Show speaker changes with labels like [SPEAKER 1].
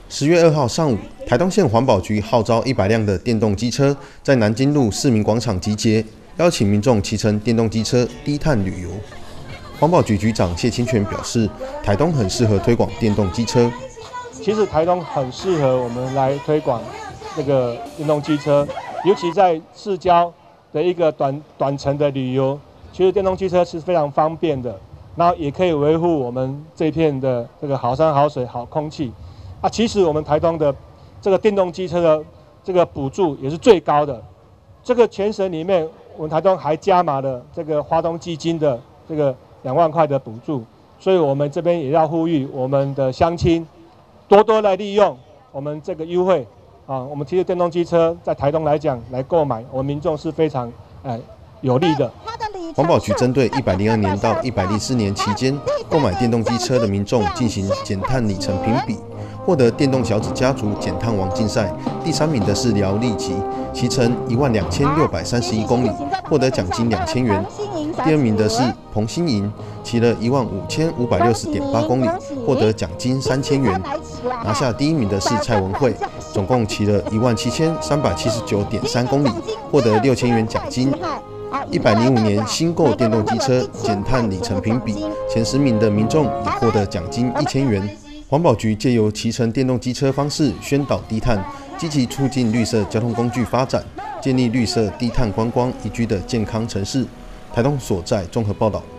[SPEAKER 1] 10月2号上午，台东县环保局号召100辆的电动机车在南京路市民广场集结，邀请民众骑乘电动机车低碳旅游。环保局局长谢清泉表示，台东很适合推广电动机车。
[SPEAKER 2] 其实台东很适合我们来推广这个电动机车，尤其在市郊的一个短程的旅游，其实电动机车是非常方便的，然后也可以维护我们这片的这个好山好水好空气。其实我们台东的这个电动机车的这个补助也是最高的。这个全省里面，我们台东还加码了这个花东基金的这个2万块的补助，所以我们这边也要呼吁我们的乡亲多多来利用我们这个优惠我们其实电动机车在台东来讲来购买，我们民众是非常有利的。
[SPEAKER 1] 环保局针对102年到104年期间购买电动机车的民众进行减碳里程评比，获得电动小子家族减碳王竞赛，第3名的是廖立吉，骑乘12631公里，获得奖金2000元。第2名的是彭新莹，骑了15560.8公里，获得奖金3000元。拿下第1名的是蔡文慧，总共骑了17379.3公里，获得6000元奖金。105年新购电动机车减碳里程评比，前10名的民众也获得奖金1000元。环保局借由骑乘电动机车方式宣导低碳，积极促进绿色交通工具发展，建立绿色低碳观光宜居的健康城市。台东所在综合报道。